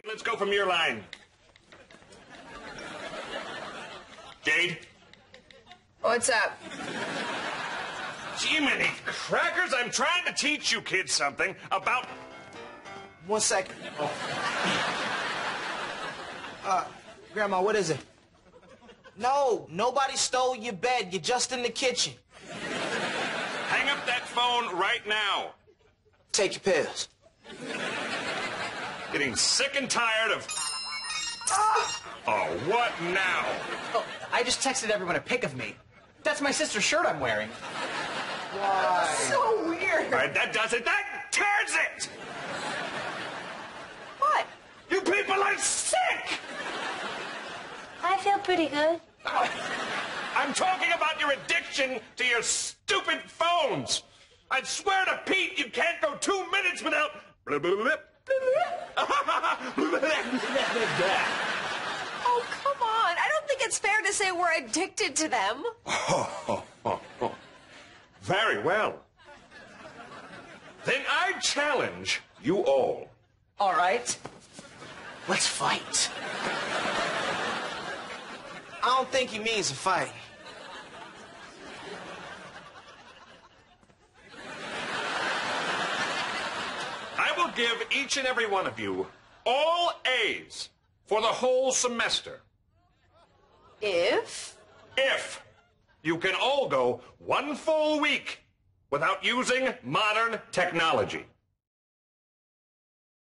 Let's go from your line. Jade? What's up? Jiminy crackers, I'm trying to teach you kids something about... 1 second. Grandma, what is it? No, nobody stole your bed. You're just in the kitchen. Hang up that phone right now. Take your pills. Getting sick and tired of... Oh, what now? Oh, I just texted everyone a pic of me. That's my sister's shirt I'm wearing. Why? So weird. All right, that does it. That tears it! What? You people are sick! I feel pretty good. I'm talking about your addiction to your stupid phones. I swear to Pete, you can't go 2 minutes without... Oh, come on. I don't think it's fair to say we're addicted to them. Very well. Then I challenge you all. All right. Let's fight. I don't think he means a fight. I will give each and every one of you all A's for the whole semester. If You can all go 1 full week without using modern technology.